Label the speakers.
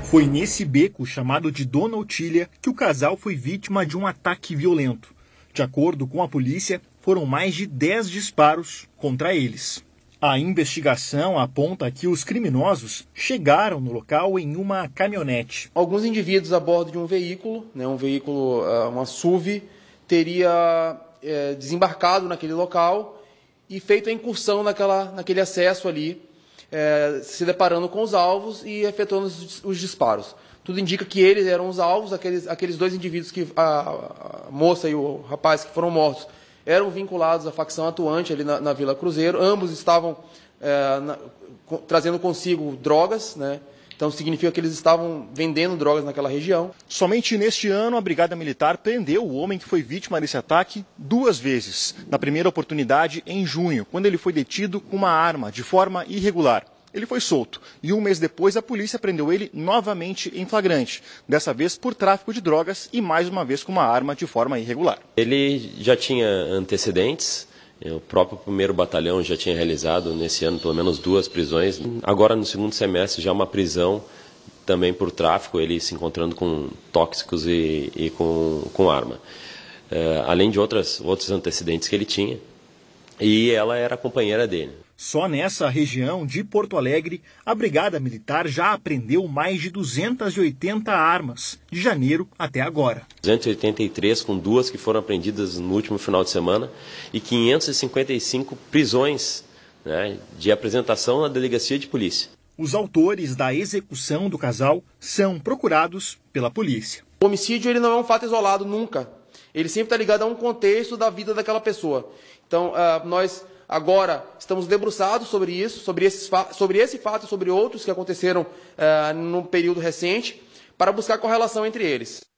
Speaker 1: Foi nesse beco, chamado de Dona Otília, que o casal foi vítima de um ataque violento. De acordo com a polícia, foram mais de 10 disparos contra eles. A investigação aponta que os criminosos chegaram no local em uma caminhonete.
Speaker 2: Alguns indivíduos a bordo de um veículo, uma SUV, teria desembarcado naquele local e feito a incursão naquele acesso ali, se deparando com os alvos e efetuando os disparos. Tudo indica que eles eram os alvos, aqueles dois indivíduos, a moça e o rapaz que foram mortos, eram vinculados à facção atuante ali na Vila Cruzeiro. Ambos estavam trazendo consigo drogas, né? Então significa que eles estavam vendendo drogas naquela região.
Speaker 1: Somente neste ano, a Brigada Militar prendeu o homem que foi vítima desse ataque 2 vezes. Na primeira oportunidade, em junho, quando ele foi detido com uma arma de forma irregular. Ele foi solto e 1 mês depois a polícia prendeu ele novamente em flagrante, dessa vez por tráfico de drogas e mais uma vez com uma arma de forma irregular.
Speaker 3: Ele já tinha antecedentes, o próprio 1º Batalhão já tinha realizado nesse ano pelo menos 2 prisões. Agora no segundo semestre já uma prisão também por tráfico, ele se encontrando com tóxicos e com arma. Além de outros antecedentes que ele tinha, e ela era a companheira dele.
Speaker 1: Só nessa região de Porto Alegre, a Brigada Militar já apreendeu mais de 280 armas, de janeiro até agora.
Speaker 3: 283, com 2 que foram apreendidas no último final de semana, e 555 prisões, né, de apresentação na delegacia de polícia.
Speaker 1: Os autores da execução do casal são procurados pela polícia.
Speaker 2: O homicídio ele não é um fato isolado nunca. Ele sempre está ligado a um contexto da vida daquela pessoa. Então, nós agora estamos debruçados sobre isso, sobre esse fato e sobre outros que aconteceram num período recente, para buscar correlação entre eles.